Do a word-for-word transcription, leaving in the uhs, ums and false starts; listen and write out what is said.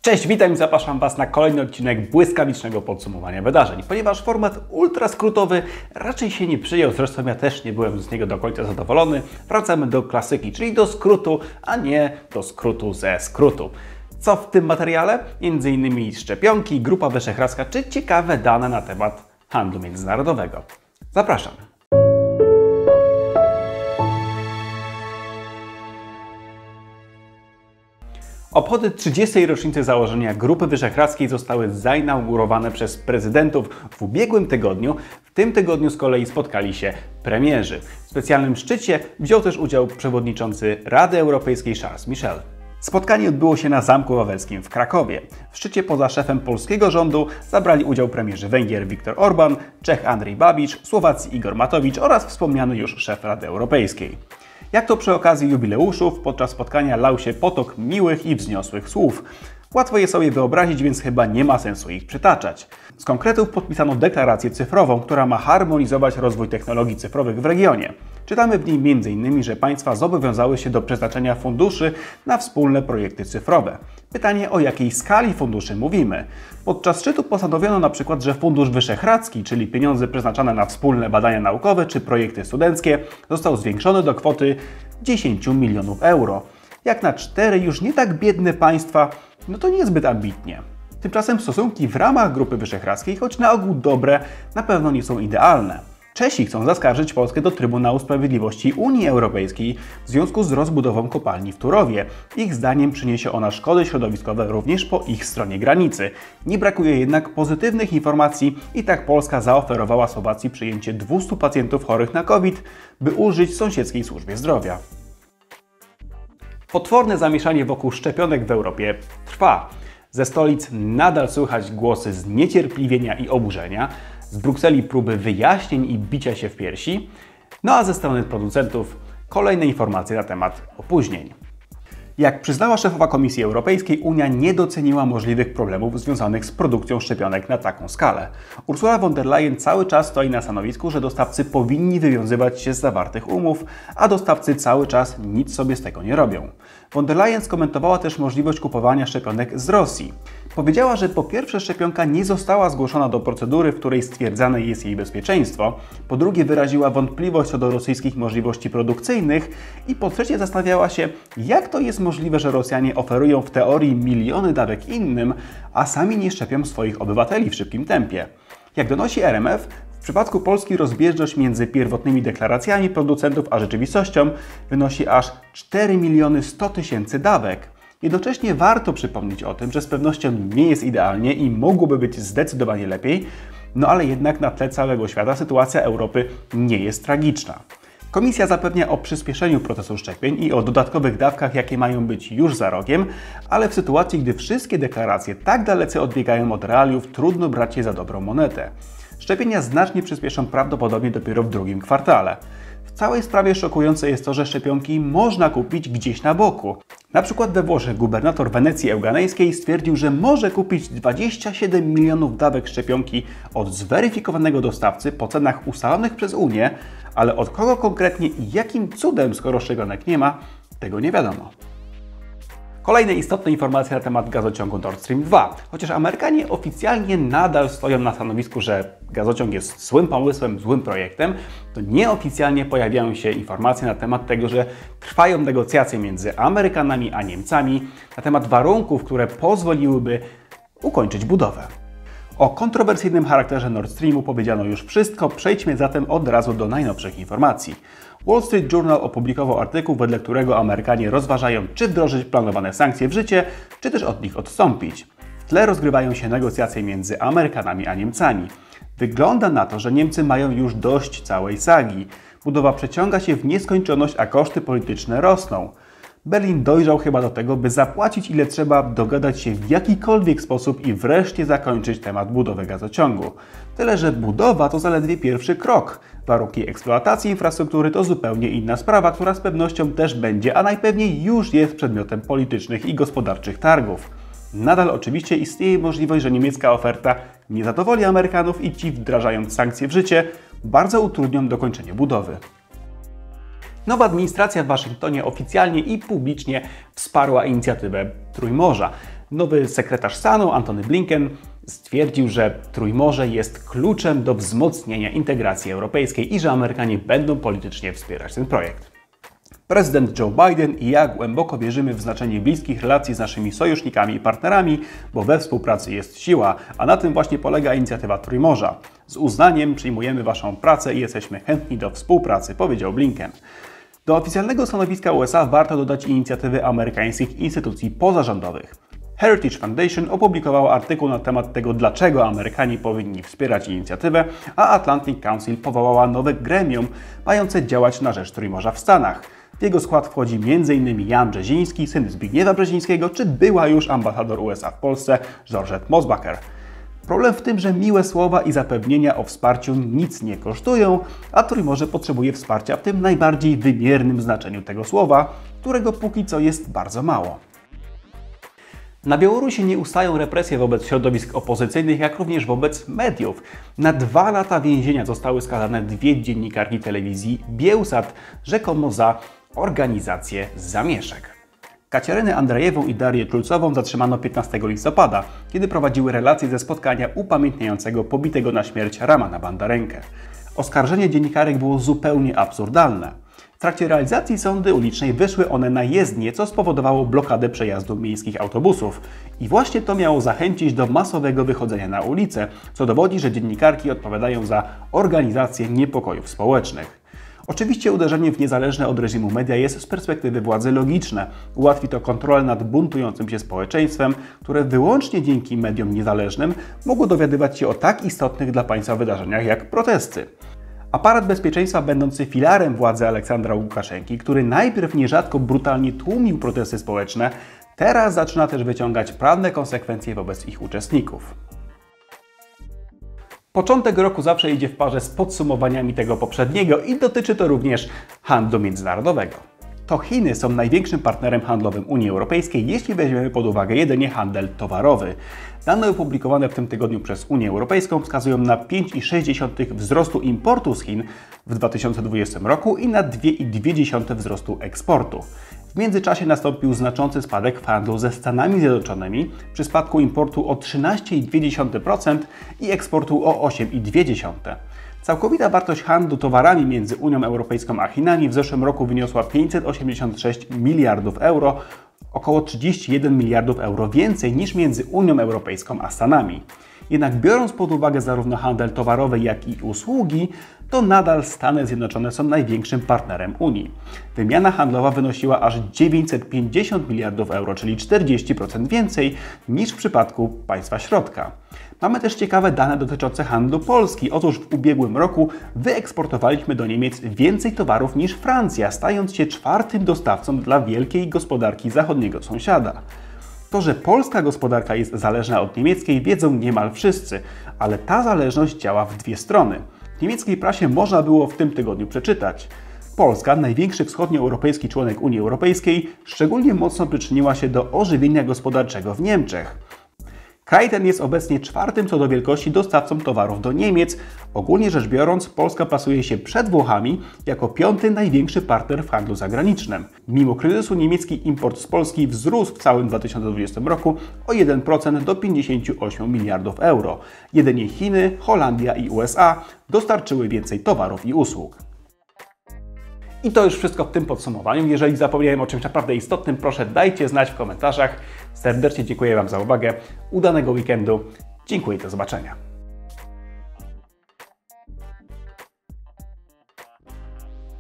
Cześć, witam i zapraszam Was na kolejny odcinek błyskawicznego podsumowania wydarzeń. Ponieważ format ultra skrótowy raczej się nie przyjął, zresztą ja też nie byłem z niego do końca zadowolony, wracamy do klasyki, czyli do skrótu, a nie do skrótu ze skrótu. Co w tym materiale? Między innymi szczepionki, Grupa Wyszehradzka czy ciekawe dane na temat handlu międzynarodowego. Zapraszam. Obchody trzydziestej rocznicy założenia Grupy Wyszehradzkiej zostały zainaugurowane przez prezydentów w ubiegłym tygodniu. W tym tygodniu z kolei spotkali się premierzy. W specjalnym szczycie wziął też udział przewodniczący Rady Europejskiej Charles Michel. Spotkanie odbyło się na Zamku Wawelskim w Krakowie. W szczycie poza szefem polskiego rządu zabrali udział premierzy Węgier Viktor Orban, Czech Andrej Babiš, Słowacji Igor Matowicz oraz wspomniany już szef Rady Europejskiej. Jak to przy okazji jubileuszów, podczas spotkania lał się potok miłych i wzniosłych słów. Łatwo je sobie wyobrazić, więc chyba nie ma sensu ich przytaczać. Z konkretów podpisano deklarację cyfrową, która ma harmonizować rozwój technologii cyfrowych w regionie. Czytamy w niej między innymi, że państwa zobowiązały się do przeznaczenia funduszy na wspólne projekty cyfrowe. Pytanie, o jakiej skali funduszy mówimy? Podczas szczytu postanowiono na przykład, że Fundusz Wyszehradzki, czyli pieniądze przeznaczone na wspólne badania naukowe czy projekty studenckie, został zwiększony do kwoty dziesięć milionów euro. Jak na cztery już nie tak biedne państwa, no to niezbyt ambitnie. Tymczasem stosunki w ramach Grupy Wyszehradzkiej, choć na ogół dobre, na pewno nie są idealne. Czesi chcą zaskarżyć Polskę do Trybunału Sprawiedliwości Unii Europejskiej w związku z rozbudową kopalni w Turowie. Ich zdaniem przyniesie ona szkody środowiskowe również po ich stronie granicy. Nie brakuje jednak pozytywnych informacji i tak Polska zaoferowała Słowacji przyjęcie dwustu pacjentów chorych na COVID, by ulżyć sąsiedzkiej służbie zdrowia. Potworne zamieszanie wokół szczepionek w Europie trwa. Ze stolic nadal słychać głosy zniecierpliwienia i oburzenia, z Brukseli próby wyjaśnień i bicia się w piersi, no a ze strony producentów kolejne informacje na temat opóźnień. Jak przyznała szefowa Komisji Europejskiej, Unia nie doceniła możliwych problemów związanych z produkcją szczepionek na taką skalę. Ursula von der Leyen cały czas stoi na stanowisku, że dostawcy powinni wywiązywać się z zawartych umów, a dostawcy cały czas nic sobie z tego nie robią. Von der Leyen skomentowała też możliwość kupowania szczepionek z Rosji. Powiedziała, że po pierwsze szczepionka nie została zgłoszona do procedury, w której stwierdzane jest jej bezpieczeństwo, po drugie wyraziła wątpliwość co do rosyjskich możliwości produkcyjnych i po trzecie zastanawiała się, jak to jest możliwe, że Rosjanie oferują w teorii miliony dawek innym, a sami nie szczepią swoich obywateli w szybkim tempie. Jak donosi R M F, w przypadku Polski rozbieżność między pierwotnymi deklaracjami producentów a rzeczywistością wynosi aż cztery miliony sto tysięcy dawek. Jednocześnie warto przypomnieć o tym, że z pewnością nie jest idealnie i mogłoby być zdecydowanie lepiej, no ale jednak na tle całego świata sytuacja Europy nie jest tragiczna. Komisja zapewnia o przyspieszeniu procesu szczepień i o dodatkowych dawkach, jakie mają być już za rogiem, ale w sytuacji, gdy wszystkie deklaracje tak dalece odbiegają od realiów, trudno brać je za dobrą monetę. Szczepienia znacznie przyspieszą prawdopodobnie dopiero w drugim kwartale. W całej sprawie szokujące jest to, że szczepionki można kupić gdzieś na boku. Na przykład we Włoszech gubernator Wenecji Euganejskiej stwierdził, że może kupić dwadzieścia siedem milionów dawek szczepionki od zweryfikowanego dostawcy po cenach ustalonych przez Unię, ale od kogo konkretnie i jakim cudem, skoro szczepionek nie ma, tego nie wiadomo. Kolejne istotne informacje na temat gazociągu Nord Stream dwa. Chociaż Amerykanie oficjalnie nadal stoją na stanowisku, że gazociąg jest złym pomysłem, złym projektem, to nieoficjalnie pojawiają się informacje na temat tego, że trwają negocjacje między Amerykanami a Niemcami na temat warunków, które pozwoliłyby ukończyć budowę. O kontrowersyjnym charakterze Nord Streamu powiedziano już wszystko, przejdźmy zatem od razu do najnowszych informacji. Wall Street Journal opublikował artykuł, wedle którego Amerykanie rozważają, czy wdrożyć planowane sankcje w życie, czy też od nich odstąpić. W tle rozgrywają się negocjacje między Amerykanami a Niemcami. Wygląda na to, że Niemcy mają już dość całej sagi. Budowa przeciąga się w nieskończoność, a koszty polityczne rosną. Berlin dojrzał chyba do tego, by zapłacić ile trzeba, dogadać się w jakikolwiek sposób i wreszcie zakończyć temat budowy gazociągu. Tyle, że budowa to zaledwie pierwszy krok. Warunki eksploatacji infrastruktury to zupełnie inna sprawa, która z pewnością też będzie, a najpewniej już jest przedmiotem politycznych i gospodarczych targów. Nadal oczywiście istnieje możliwość, że niemiecka oferta nie zadowoli Amerykanów i ci, wdrażając sankcje w życie, bardzo utrudnią dokończenie budowy. Nowa administracja w Waszyngtonie oficjalnie i publicznie wsparła inicjatywę Trójmorza. Nowy sekretarz stanu Antony Blinken stwierdził, że Trójmorze jest kluczem do wzmocnienia integracji europejskiej i że Amerykanie będą politycznie wspierać ten projekt. Prezydent Joe Biden i ja głęboko wierzymy w znaczenie bliskich relacji z naszymi sojusznikami i partnerami, bo we współpracy jest siła, a na tym właśnie polega inicjatywa Trójmorza. Z uznaniem przyjmujemy Waszą pracę i jesteśmy chętni do współpracy, powiedział Blinken. Do oficjalnego stanowiska U S A warto dodać inicjatywy amerykańskich instytucji pozarządowych. Heritage Foundation opublikowało artykuł na temat tego, dlaczego Amerykanie powinni wspierać inicjatywę, a Atlantic Council powołała nowe gremium mające działać na rzecz Trójmorza w Stanach. W jego skład wchodzi między innymi Jan Brzeziński, syn Zbigniewa Brzezińskiego, czy była już ambasador U S A w Polsce Georgette Mosbacher. Problem w tym, że miłe słowa i zapewnienia o wsparciu nic nie kosztują, a Trójmorze potrzebuje wsparcia w tym najbardziej wymiernym znaczeniu tego słowa, którego póki co jest bardzo mało. Na Białorusi nie ustają represje wobec środowisk opozycyjnych, jak również wobec mediów. Na dwa lata więzienia zostały skazane dwie dziennikarki telewizji Biełsat, rzekomo za organizację zamieszek. Kaciarynę Andrejewą i Darię Czulcową zatrzymano piętnastego listopada, kiedy prowadziły relacje ze spotkania upamiętniającego pobitego na śmierć Ramana Bandarenkę. Oskarżenie dziennikarek było zupełnie absurdalne. W trakcie realizacji sondy ulicznej wyszły one na jezdnię, co spowodowało blokadę przejazdu miejskich autobusów. I właśnie to miało zachęcić do masowego wychodzenia na ulicę, co dowodzi, że dziennikarki odpowiadają za organizację niepokojów społecznych. Oczywiście uderzenie w niezależne od reżimu media jest z perspektywy władzy logiczne. Ułatwi to kontrolę nad buntującym się społeczeństwem, które wyłącznie dzięki mediom niezależnym mogło dowiadywać się o tak istotnych dla państwa wydarzeniach jak protesty. Aparat bezpieczeństwa będący filarem władzy Aleksandra Łukaszenki, który najpierw nierzadko brutalnie tłumił protesty społeczne, teraz zaczyna też wyciągać prawne konsekwencje wobec ich uczestników. Początek roku zawsze idzie w parze z podsumowaniami tego poprzedniego i dotyczy to również handlu międzynarodowego. To Chiny są największym partnerem handlowym Unii Europejskiej, jeśli weźmiemy pod uwagę jedynie handel towarowy. Dane opublikowane w tym tygodniu przez Unię Europejską wskazują na pięć przecinek sześć wzrostu importu z Chin w dwa tysiące dwudziestym roku i na dwa przecinek dwa wzrostu eksportu. W międzyczasie nastąpił znaczący spadek w handlu ze Stanami Zjednoczonymi przy spadku importu o trzynaście przecinek dwa procent i eksportu o osiem przecinek dwa procent. Całkowita wartość handlu towarami między Unią Europejską a Chinami w zeszłym roku wyniosła pięćset osiemdziesiąt sześć miliardów euro, około trzydzieści jeden miliardów euro więcej niż między Unią Europejską a Stanami. Jednak biorąc pod uwagę zarówno handel towarowy, jak i usługi, to nadal Stany Zjednoczone są największym partnerem Unii. Wymiana handlowa wynosiła aż dziewięćset pięćdziesiąt miliardów euro, czyli czterdzieści procent więcej niż w przypadku państwa środka. Mamy też ciekawe dane dotyczące handlu Polski. Otóż w ubiegłym roku wyeksportowaliśmy do Niemiec więcej towarów niż Francja, stając się czwartym dostawcą dla wielkiej gospodarki zachodniego sąsiada. To, że polska gospodarka jest zależna od niemieckiej, wiedzą niemal wszyscy, ale ta zależność działa w dwie strony. W niemieckiej prasie można było w tym tygodniu przeczytać: Polska, największy wschodnioeuropejski członek Unii Europejskiej, szczególnie mocno przyczyniła się do ożywienia gospodarczego w Niemczech. Kraj ten jest obecnie czwartym co do wielkości dostawcą towarów do Niemiec. Ogólnie rzecz biorąc, Polska plasuje się przed Włochami jako piąty największy partner w handlu zagranicznym. Mimo kryzysu niemiecki import z Polski wzrósł w całym dwa tysiące dwudziestym roku o jeden procent do pięćdziesięciu ośmiu miliardów euro. Jedynie Chiny, Holandia i U S A dostarczyły więcej towarów i usług. I to już wszystko w tym podsumowaniu. Jeżeli zapomniałem o czymś naprawdę istotnym, proszę dajcie znać w komentarzach. Serdecznie dziękuję Wam za uwagę. Udanego weekendu. Dziękuję i do zobaczenia.